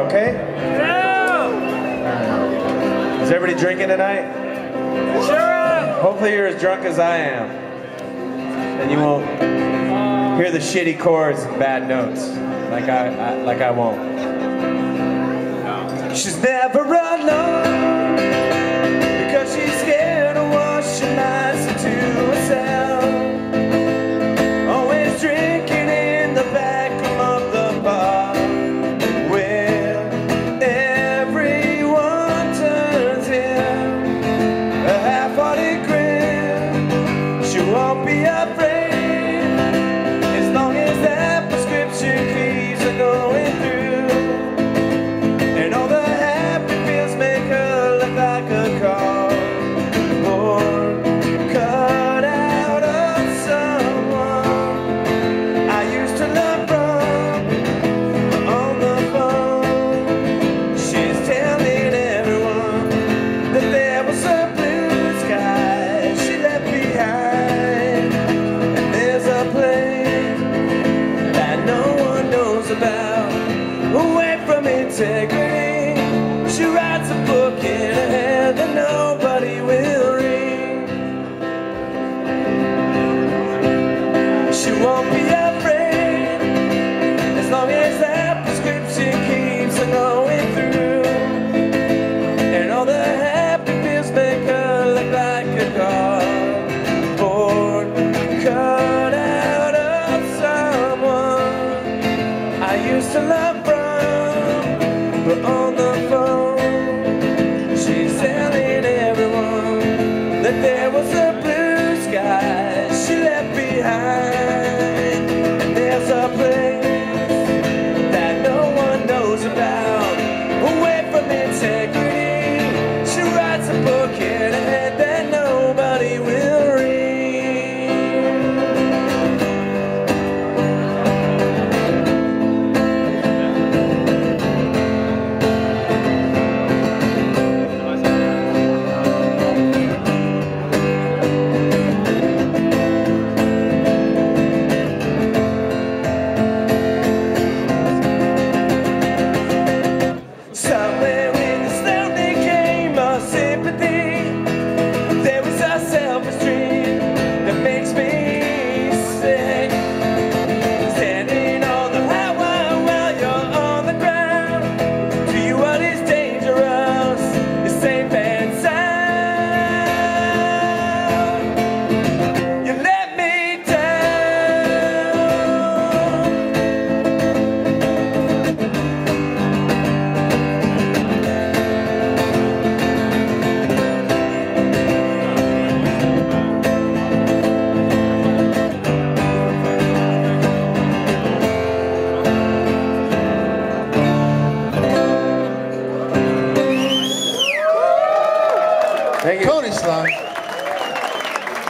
okay? No! Is everybody drinking tonight? Sure! Hopefully you're as drunk as I am. And you won't hear the shitty chords and bad notes like I won't. She's never alone because she's scared to wash her nights into herself. Always drinking in the back room of the bar where everyone turns in a half-hearted grin. She won't be afraid as long as that prescription keeps her going through. And all the happy pills make her look like a cardboard cut out of someone I used to love from on the phone. She's telling everyone that there was a blue sky she left behind, and there's a place that no one knows about, away from integrity. She writes a book in her head that nobody will read. She won't be afraid as long as that prescription keeps her going through. And all the happy pills make her look like a cardboard cut out of someone I used to love from, but on the phone she's telling everyone that there was a blue sky she left behind, and there's a place that no one knows about, away from integrity. She writes a book in her head that nobody will read. Somewhere in the slowly game of sympathy, there is a selfish dream that makes me sick. Standing on the highway while you're on the ground, to you what is dangerous is safe and sound. You let me Thank you. Sly.